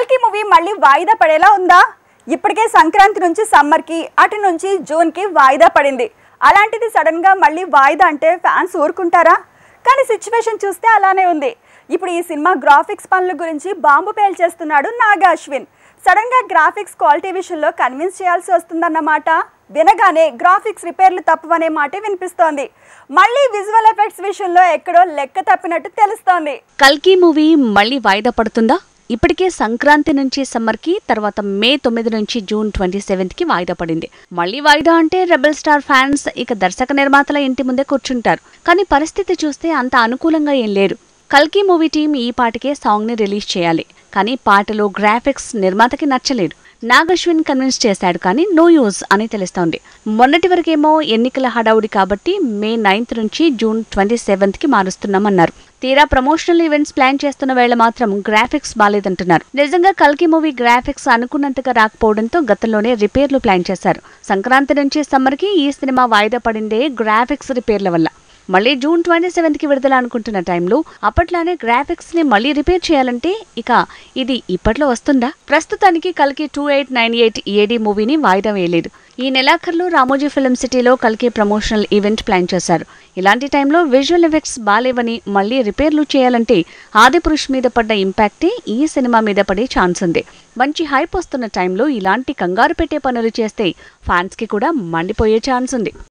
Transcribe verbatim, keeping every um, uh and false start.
కల్కి మూవీ మళ్ళీ వాయిదా పడేలా ఉందా? ఇప్పటికే సంక్రాంతి నుంచి సమ్మర్కి అటు నుంచి జూన్కి వాయిదా పడింది. అలాంటిది సడన్గా మళ్ళీ వాయిదా అంటే ఫ్యాన్స్ ఊరుకుంటారా? కానీ సిచ్యువేషన్ చూస్తే అలానే ఉంది. ఇప్పుడు ఈ సినిమా గ్రాఫిక్స్ పనుల గురించి బాంబు పేల్చేస్తున్నాడు నాగా అశ్విన్. సడన్గా గ్రాఫిక్స్ క్వాలిటీ విషయంలో కన్విన్స్ చేయాల్సి వస్తుందన్నమాట. వినగానే గ్రాఫిక్స్ రిపేర్లు తప్పవనే మాట వినిపిస్తోంది. మళ్ళీ విజువల్ ఎఫెక్ట్స్ విషయంలో ఎక్కడో లెక్క తప్పినట్టు తెలుస్తోంది. కల్కి మూవీ మళ్ళీ వాయిదా పడుతుందా? ఇప్పటికే సంక్రాంతి నుంచి సమ్మర్కి, తర్వాత మే తొమ్మిది నుంచి జూన్ ట్వంటీ సెవెంత్ కి వాయిదా పడింది. మళ్ళీ వాయిదా అంటే రెబెల్ స్టార్ ఫ్యాన్స్ ఇక దర్శక నిర్మాతల ఇంటి ముందే కూర్చుంటారు. కానీ పరిస్థితి చూస్తే అంత అనుకూలంగా ఏం లేరు. కల్కి మూవీ టీం ఈ పాటికే సాంగ్ ని రిలీజ్ చేయాలి. కానీ పాటలో గ్రాఫిక్స్ నిర్మాతకి నచ్చలేదు. నాగశ్విన్ కన్విన్స్ చేశాడు, కానీ నో యూజ్ అని తెలుస్తోంది. మొన్నటి వరకేమో ఎన్నికల హడావుడి కాబట్టి మే నైన్త్ నుంచి జూన్ ట్వంటీ సెవెంత్ కి మారుస్తున్నామన్నారు. తీరా ప్రమోషనల్ ఈవెంట్స్ ప్లాన్ చేస్తున్న వేళ మాత్రం గ్రాఫిక్స్ బాలేదంటున్నారు. నిజంగా కల్కి మూవీ గ్రాఫిక్స్ అనుకున్నంతగా రాకపోవడంతో గతంలోనే రిపేర్లు ప్లాన్ చేశారు. సంక్రాంతి నుంచి సమ్మర్ కి ఈ సినిమా వాయిదా పడిందే గ్రాఫిక్స్ రిపేర్ల వల్ల. మళ్ళీ జూన్ ట్వంటీ సెవెంత్ కి విడుదల అనుకుంటున్న టైంలో అప్పట్లానే గ్రాఫిక్స్ ని మళ్ళీ రిపేర్ చేయాలంటే ఇక ఇది ఇప్పట్లో వస్తుందా? ప్రస్తుతానికి కల్కి two eight nine eight A D వాయిదా వేయలేదు. ఈ నెలాఖరులో రామోజీ ఫిల్మ్ సిటీలో కల్కి ప్రమోషనల్ ఈవెంట్ ప్లాన్ చేశారు. ఇలాంటి టైంలో విజువల్ ఎఫెక్ట్స్ బాలేవని మళ్ళీ రిపేర్లు చేయాలంటే ఆదిపురుష్ మీద పడ్డ ఇంపాక్టే ఈ సినిమా మీద పడే ఛాన్స్ ఉంది. మంచి హైప్ వస్తున్న టైంలో ఇలాంటి కంగారు పెట్టే పనులు చేస్తే ఫ్యాన్స్ కి కూడా మండిపోయే ఛాన్స్ ఉంది.